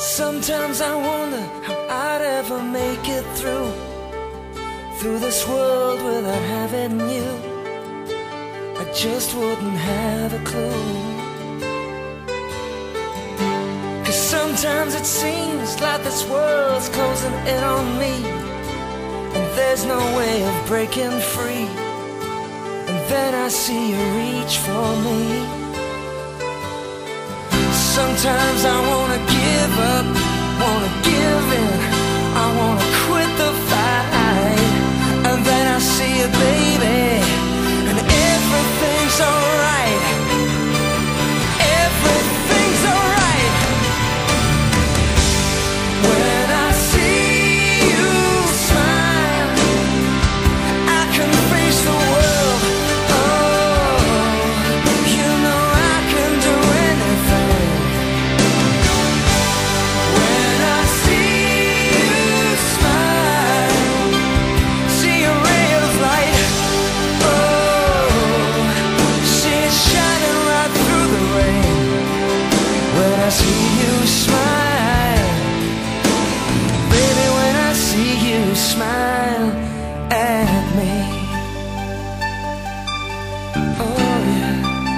Sometimes I wonder how I'd ever make it through this world without having you. I just wouldn't have a clue. 'Cause sometimes it seems like this world's closing in on me, and there's no way of breaking free. And then I see you reach for me. Sometimes I wanna give up, wanna give in, I wanna quit the fight. And then I see you, baby, and everything's alright. Everything's alright. When I see you smile, I can face the world. Oh, you know I can do anything. When I see you smile, see a ray of light. Oh, see it shining right through the rain. When I see you smile, baby, when I see you smile at me. Oh yeah.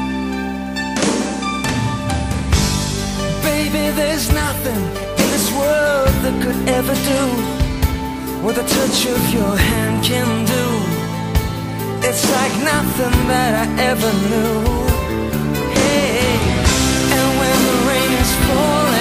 Baby, there's nothing in this world that could ever do what the touch of your hand can do. It's like nothing that I ever knew. Hey, and when the rain is falling,